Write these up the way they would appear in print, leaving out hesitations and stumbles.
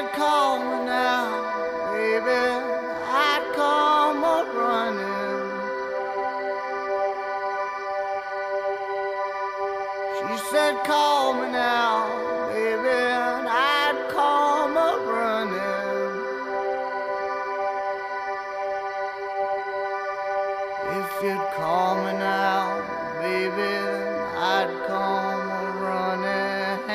said, call me now, baby, I'd come a-running. She said, call me now, baby, and I'd come a-running. If you'd call me now, baby, then I'd come a-running.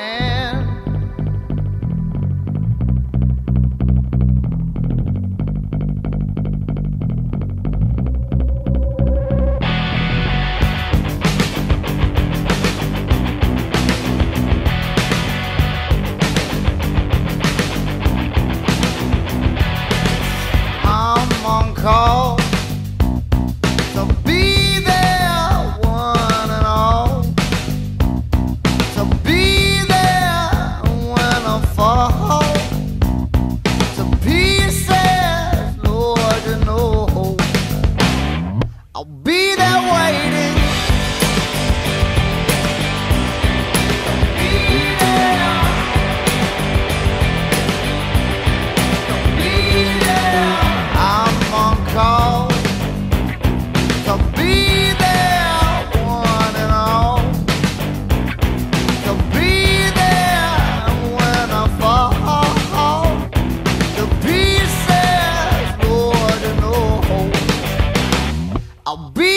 I'm on call to be there, one and all, to be there when I fall to pieces, Lord, you know I'll be there waiting. Be there. Be there. I'm on call to be there, one and all, to be there when I fall to pieces, Lord, you know I'll be